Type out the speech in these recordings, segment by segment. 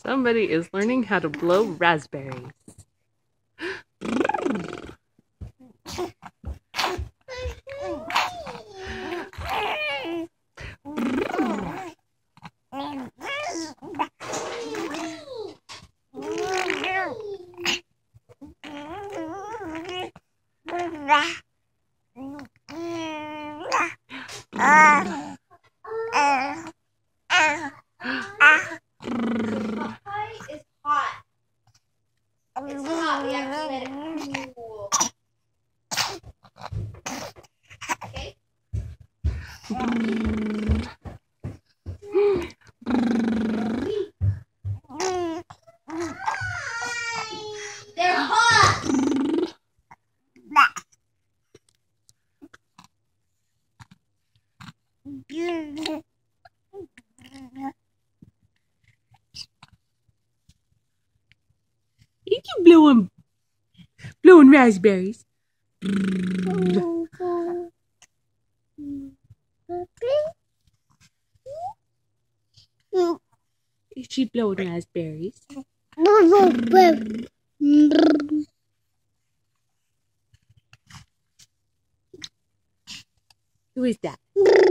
Somebody is learning how to blow raspberries. It's hot. It's hot. We have to let it cool. Okay? They're hot! You can blowing raspberries. Is she blowing raspberries? Who is that?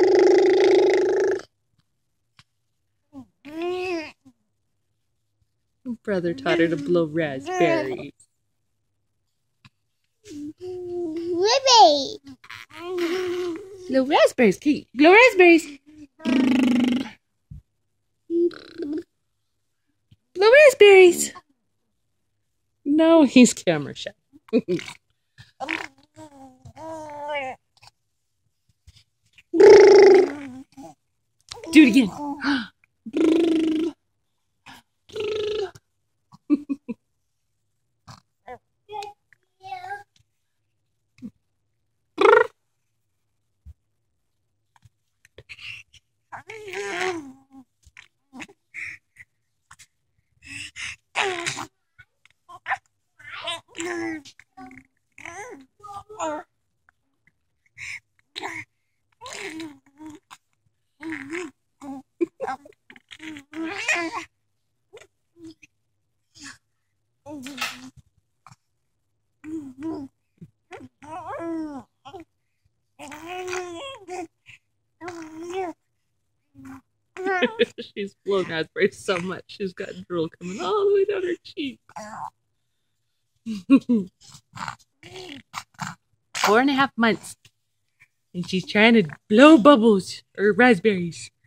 Brother taught her to blow raspberries. Blow raspberries, Kate. Blow raspberries. Blow raspberries. No, he's camera shy. Do it again. She's blown raspberries so much, she's got drool coming all the way down her cheek. 4.5 months. And she's trying to blow bubbles or raspberries.